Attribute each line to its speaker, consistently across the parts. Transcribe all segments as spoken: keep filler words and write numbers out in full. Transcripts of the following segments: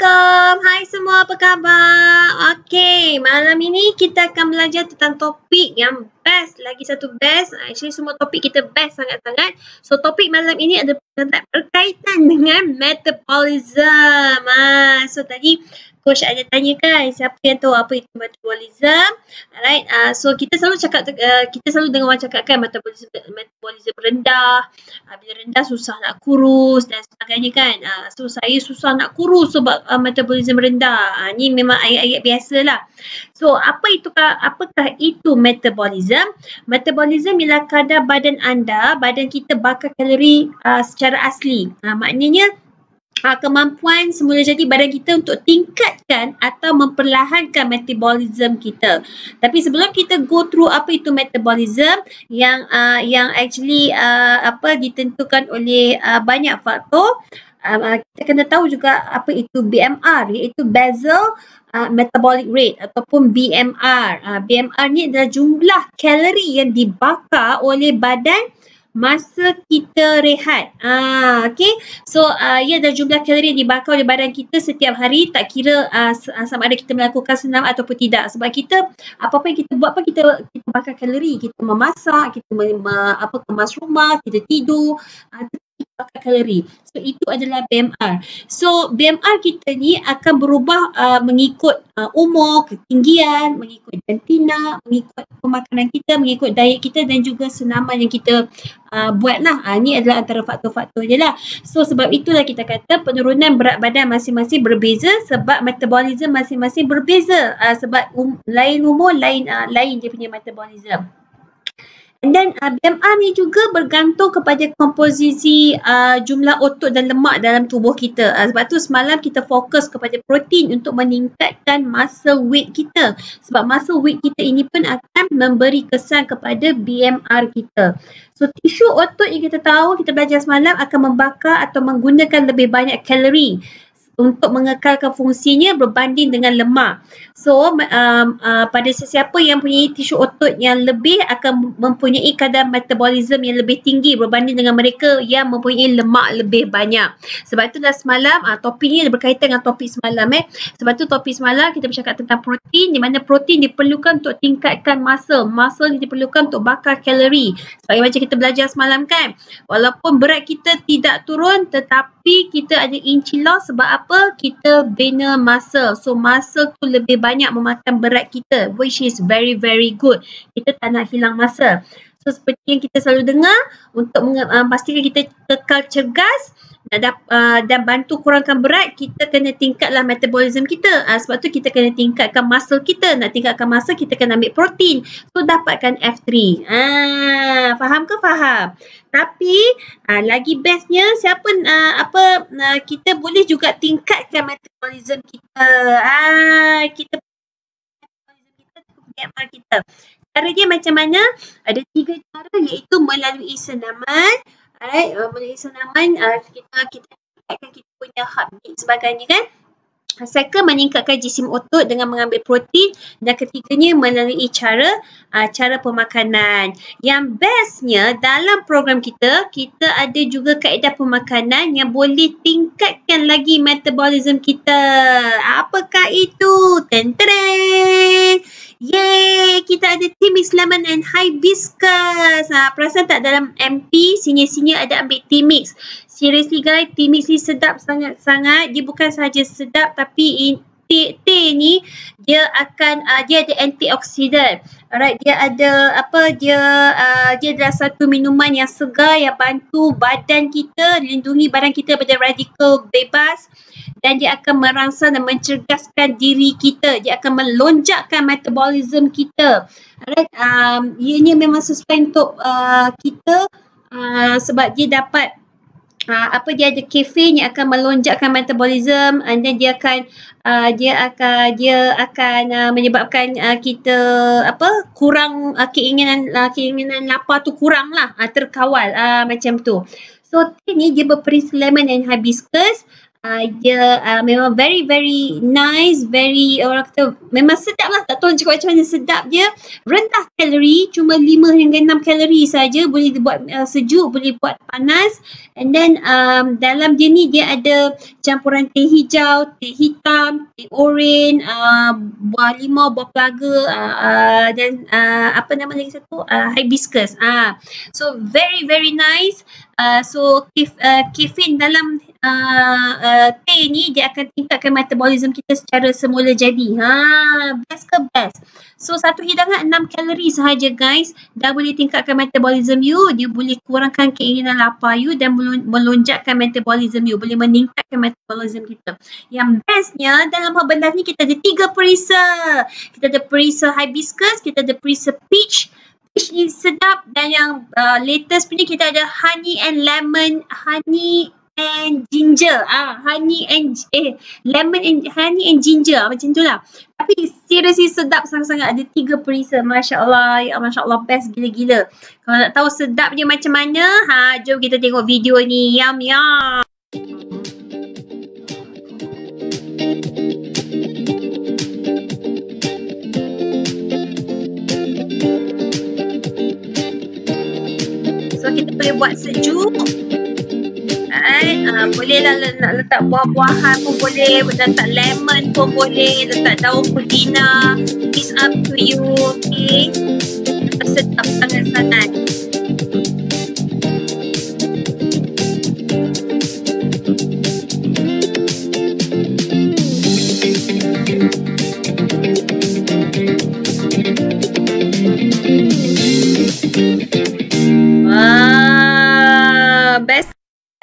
Speaker 1: Assalamualaikum. Hai semua, apa khabar? Okey, malam ini kita akan belajar tentang topik yang best. Lagi satu best. Actually semua topik kita best sangat-sangat. So topik malam ini ada berkaitan dengan metabolism. Ah, so tadi coach ada tanya kan, siapa yang tahu apa itu metabolism? Alright, uh, so kita selalu cakap, uh, kita selalu dengar orang cakap kan metabolism, metabolism rendah. Uh, bila rendah susah nak kurus dan sebagainya kan. Uh, so saya susah nak kurus sebab uh, metabolism rendah. Uh, ni memang ayat-ayat biasa lah. So apa itu, apakah itu metabolism? Metabolism ialah kadar badan anda, badan kita bakar kalori uh, secara asli. Uh, maknanya Uh, kemampuan semula jadi badan kita untuk tingkatkan atau memperlahankan metabolism kita. Tapi sebelum kita go through apa itu metabolism yang uh, yang actually uh, apa ditentukan oleh uh, banyak faktor, uh, kita kena tahu juga apa itu B M R, iaitu basal uh, metabolic rate ataupun B M R. Uh, B M R ni adalah jumlah kalori yang dibakar oleh badan masa kita rehat. Ah, okay. So, uh, ia adalah jumlah kalori yang dibakar oleh badan kita setiap hari, tak kira uh, sama ada kita melakukan senam ataupun tidak. Sebab kita, apa-apa yang kita buat pun kita, kita bakar kalori. Kita memasak, kita mem, apa, kemas rumah, kita tidur, uh, kita bakar kalori. So, itu adalah B M R. So, B M R kita ni akan berubah uh, mengikut uh, umur, ketinggian, mengikut jantina, mengikut pemakanan kita, mengikut diet kita dan juga senaman yang kita Uh, buatlah. Uh, ni adalah antara faktor-faktor je lah. So sebab itulah kita kata penurunan berat badan masing-masing berbeza sebab metabolism masing-masing berbeza. Uh, sebab um, lain umur, lain uh, lain dia punya metabolism. Dan uh, B M R ni juga bergantung kepada komposisi uh, jumlah otot dan lemak dalam tubuh kita. Uh, sebab tu semalam kita fokus kepada protein untuk meningkatkan muscle weight kita. Sebab muscle weight kita ini pun akan memberi kesan kepada B M R kita. So tisu otot yang kita tahu, kita belajar semalam akan membakar atau menggunakan lebih banyak kalori untuk mengekalkan fungsinya berbanding dengan lemak. So um, uh, pada sesiapa yang punya tisu otot yang lebih akan mempunyai kadar metabolism yang lebih tinggi berbanding dengan mereka yang mempunyai lemak lebih banyak. Sebab itulah semalam uh, topik ni berkaitan dengan topik semalam eh. Sebab tu topik semalam kita bercakap tentang protein, di mana protein diperlukan untuk tingkatkan muscle. Muscle diperlukan untuk bakar kalori. Seperti macam kita belajar semalam kan. Walaupun berat kita tidak turun tetapi kita ada inch loss sebab apa? Kita bina muscle. So muscle tu lebih banyak memakan berat kita, which is very very good. Kita tak nak hilang muscle. So seperti yang kita selalu dengar, untuk memastikan uh, kita kekal cergas dan, uh, dan bantu kurangkan berat, kita kena tingkatlah metabolism kita. Uh, sebab tu kita kena tingkatkan muscle kita. Nak tingkatkan muscle, kita kena ambil protein. So dapatkan F three. Ah, faham ke? Faham. Tapi uh, lagi bestnya siapa uh, apa uh, kita boleh juga tingkatkan metabolism kita. Ah, kita metabolism kita B M R kita. Cara dia macam mana? Ada tiga cara, iaitu melalui senaman. Alright, uh, melalui senaman uh, kita kita tingkatkan kita punya heartbeat sebagainya kan. Second, meningkatkan jisim otot dengan mengambil protein. Dan ketiganya melalui cara uh, cara pemakanan. Yang bestnya dalam program kita, kita ada juga kaedah pemakanan yang boleh tingkatkan lagi metabolism kita. Apakah itu? Ten-ten! Yeay! Kita ada teamix lemon and hibiscus. Ha, perasan tak dalam M P, senior-senior ada ambil teamix. Seriously guys, teamix ni sedap sangat-sangat. Dia bukan sahaja sedap tapi teh, teh ni dia akan uh, dia ada antioksidan. Alright, dia ada apa dia uh, dia adalah satu minuman yang segar yang bantu badan kita, lindungi badan kita daripada radikal bebas. Dan dia akan merangsang dan mencerdaskan diri kita. Dia akan melonjakkan metabolism kita. Alright, um, ianya memang sesuai untuk uh, kita uh, sebab dia dapat Uh, apa dia ada kafein yang akan melonjakkan metabolism, and then dia akan uh, dia akan dia akan uh, menyebabkan uh, kita apa kurang uh, keinginan uh, keinginan lapar tu kurang lah, uh, terkawal uh, macam tu. So teh ni dia berperisa lemon and hibiscus. Uh, dia uh, memang very very nice, very orang kata memang sedap lah. Tak tahu cakap macam mana, sedap dia. Rendah kalori, cuma lima hingga enam kalori saja. Boleh dibuat uh, sejuk, boleh buat panas. And then um, dalam dia ni dia ada campuran teh hijau, teh hitam, teh oren, uh, buah limau, buah pelaga, uh, uh, dan uh, apa nama lagi satu? Uh, hibiscus. Uh. So very very nice. Uh, so kef, uh, kefin dalam uh, uh, teh ni dia akan tingkatkan metabolism kita secara semula jadi. Ha, best ke best. So satu hidangan enam kalori sahaja guys, dah boleh tingkatkan metabolism you, dia boleh kurangkan keinginan lapar you dan melonjakkan metabolism you, boleh meningkatkan metabolism kita. Yang bestnya dalam benda ni kita ada tiga perisa. Kita ada perisa hibiscus, kita ada perisa peach. Peach ni sedap, dan yang uh, latest punya kita ada honey and lemon, honey and ginger. Ah, honey and eh lemon and honey and ginger, macam tu lah. Tapi seriously sedap sangat-sangat, ada tiga perisa. Masya Allah, ya Masya Allah, best gila-gila. Kalau nak tahu sedapnya macam mana, ha, jom kita tengok video ni. Yum yum. So kita boleh buat sejuk. Right? Uh, boleh lah nak letak buah-buahan pun boleh, letak lemon pun boleh, letak daun pudina. It's up to you. Okay. Sedap sangat-sangat. Wah, best.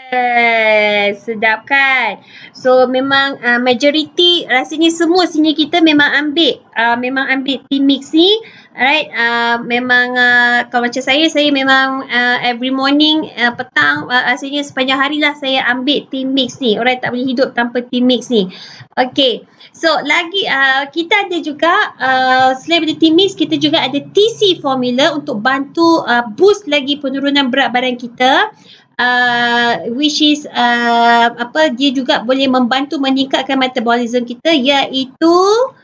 Speaker 1: Sedap kan? So memang uh, majority rasanya semua sini kita memang ambil uh, memang ambil teamix ni. Alright, uh, memang uh, kalau macam saya, saya memang uh, every morning, uh, petang, uh, rasanya sepanjang hari lah saya ambil teamix ni. Alright, tak boleh hidup tanpa teamix ni. Okay, so lagi uh, kita ada juga uh, selain dari teamix, kita juga ada T C formula untuk bantu uh, boost lagi penurunan berat badan kita. Uh, which is uh, apa, dia juga boleh membantu meningkatkan metabolism kita, iaitu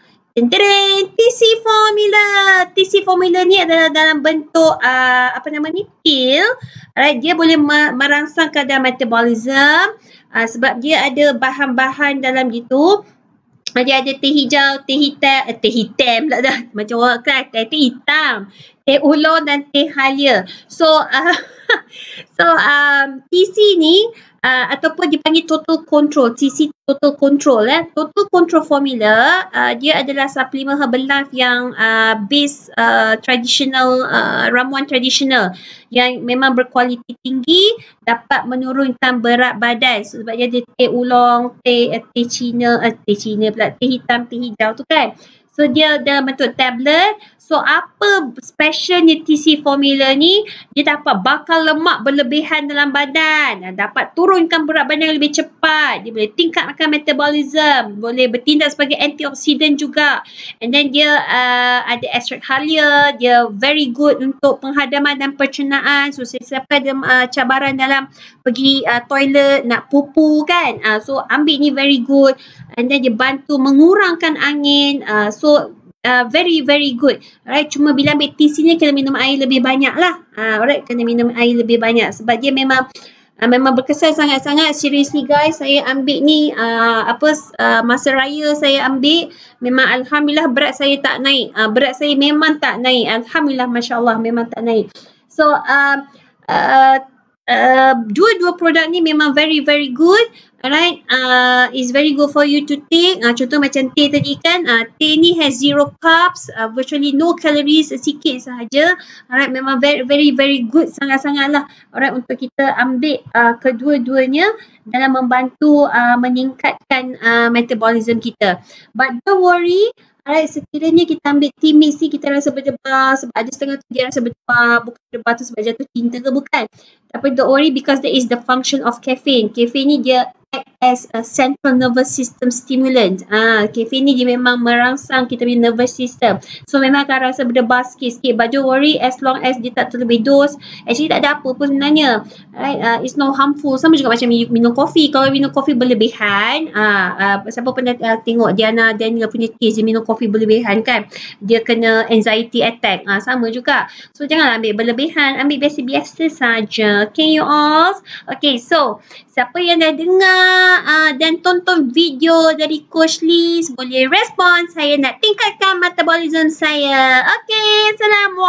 Speaker 1: T C formula. T C formula ni adalah dalam bentuk uh, apa nama ni, pil. Alright, dia boleh merangsang kadar metabolism uh, sebab dia ada bahan-bahan dalam gitu. Dia ada teh hijau, teh hitam, eh, teh hitam pula dah. Macam orang kan, teh, teh hitam, teh oolong dan teh halia. So, uh, so um, T C ni uh, ataupun dipanggil total control, T C total control. Eh. Total control formula, uh, dia adalah suplemen herbal life yang uh, base uh, traditional, uh, ramuan tradisional yang memang berkualiti tinggi, dapat menurunkan berat badan. So, sebab dia ada teh oolong, teh, uh, teh Cina, uh, teh Cina pula, teh hitam, teh hijau tu kan. So dia dalam bentuk tablet. So apa specialnya T C formula ni? Dia dapat bakar lemak berlebihan dalam badan, dapat turunkan berat badan yang lebih cepat, dia boleh tingkatkan metabolism, boleh bertindak sebagai antioksidan juga. And then dia uh, ada ekstrak halia, dia very good untuk penghadaman dan pencernaan. So siapa ada uh, cabaran dalam pergi uh, toilet, nak pupu kan, uh, so ambil ni very good. And then dia bantu mengurangkan angin. Uh, so Uh, very very good. Alright, cuma bila ambil T C ni kena minum air lebih banyak lah. Uh, alright, kena minum air lebih banyak sebab dia memang uh, memang berkesan sangat-sangat. Seriously guys, saya ambil ni uh, apa uh, masa raya saya ambil, memang alhamdulillah berat saya tak naik. Uh, berat saya memang tak naik. Alhamdulillah, masya-Allah, memang tak naik. So uh, uh, uh, dua-dua produk ni memang very very good. Alright, uh, is very good for you to take. Uh, contoh macam teh tadi kan, uh, teh ni has zero carbs, uh, virtually no calories, sikit sahaja. Alright, memang very very very good sangat-sangat lah. Alright, untuk kita ambil uh, kedua-duanya dalam membantu uh, meningkatkan uh, metabolism kita. But don't worry. Alright, sekiranya kita ambil teamix ni kita rasa berdebar, sebab ada setengah tu dia rasa berdebar, bukan berdebar tu sebab jatuh cinta ke, bukan. Tapi don't worry because that is the function of caffeine. Caffeine ni dia act as a central nervous system stimulant. Ah, caffeine ni dia memang merangsang kita punya nervous system. So memang akan rasa berdebar sikit-sikit. But don't worry as long as dia tak terlebih dos. Actually tak ada apa pun sebenarnya. Right? Uh, it's no harmful. Sama juga macam minum kopi. Kalau minum kopi berlebihan, ah, uh, siapa pernah uh, tengok Diana Daniel punya case dia minum kopi berlebihan kan? Dia kena anxiety attack. Ah, sama juga. So janganlah ambil berlebihan. Ambil biasa-biasa saja. Okay you all? Okay so siapa yang dah dengar uh, dan tonton video dari Coach Liz boleh respon. Saya nak tingkatkan metabolism saya. Okay, Assalamualaikum.